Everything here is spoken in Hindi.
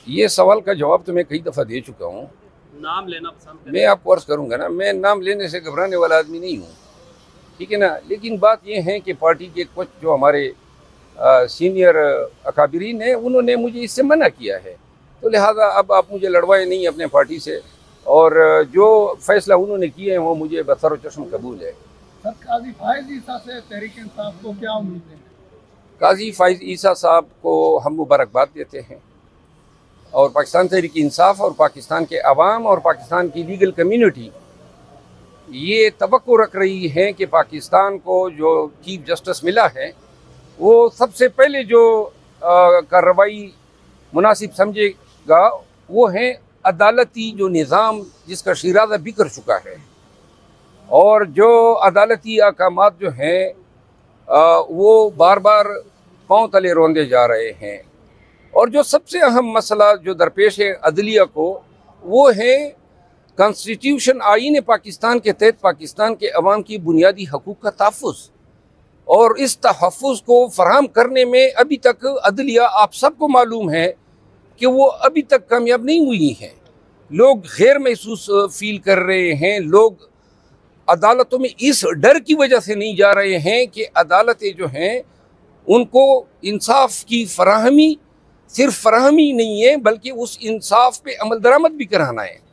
ये सवाल का जवाब तो मैं कई दफ़ा दे चुका हूँ। नाम लेना पसंद करें? मैं आपको अर्ज़ करूँगा ना, मैं नाम लेने से घबराने वाला आदमी नहीं हूँ, ठीक है ना। लेकिन बात ये है कि पार्टी के कुछ जो हमारे सीनियर अकाबरीन हैं, उन्होंने मुझे इससे मना किया है। तो लिहाजा अब आप मुझे लड़वाए नहीं अपने पार्टी से, और जो फैसला उन्होंने किए हैं वो मुझे बसर चश्म कबूल है। सर, काजी फायज ईसा से तहरीक इंसाफ को क्या उम्मीद है? काजी फाइज ईसा साहब को हम मुबारकबाद देते हैं, और पाकिस्तान तहरीक इंसाफ और पाकिस्तान के अवाम और पाकिस्तान की लीगल कम्यूनिटी ये तवक्को रख रही है कि पाकिस्तान को जो चीफ जस्टिस मिला है वो सबसे पहले जो कार्रवाई मुनासिब समझेगा वो है अदालती जो निज़ाम जिसका शिराजा बिखर चुका है, और जो अदालती अहकामात जो हैं वो बार बार पाँव तले रौंदे जा रहे हैं। और जो सबसे अहम मसला जो दरपेश है अदलिया को, वो है कॉन्स्टिट्यूशन आईन पाकिस्तान के तहत पाकिस्तान के अवाम की बुनियादी हकूक़ का तहफ़्फ़ुज़, और इस तहफ़्फ़ुज़ को फराहम करने में अभी तक अदलिया, आप सबको मालूम है कि वो अभी तक कामयाब नहीं हुई है। लोग गैर महसूस फील कर रहे हैं, लोग अदालतों में इस डर की वजह से नहीं जा रहे हैं कि अदालतें जो हैं उनको इंसाफ की फराहमी, सिर्फ फराहमी नहीं है बल्कि उस इंसाफ पे अमल दरामद भी कराना है।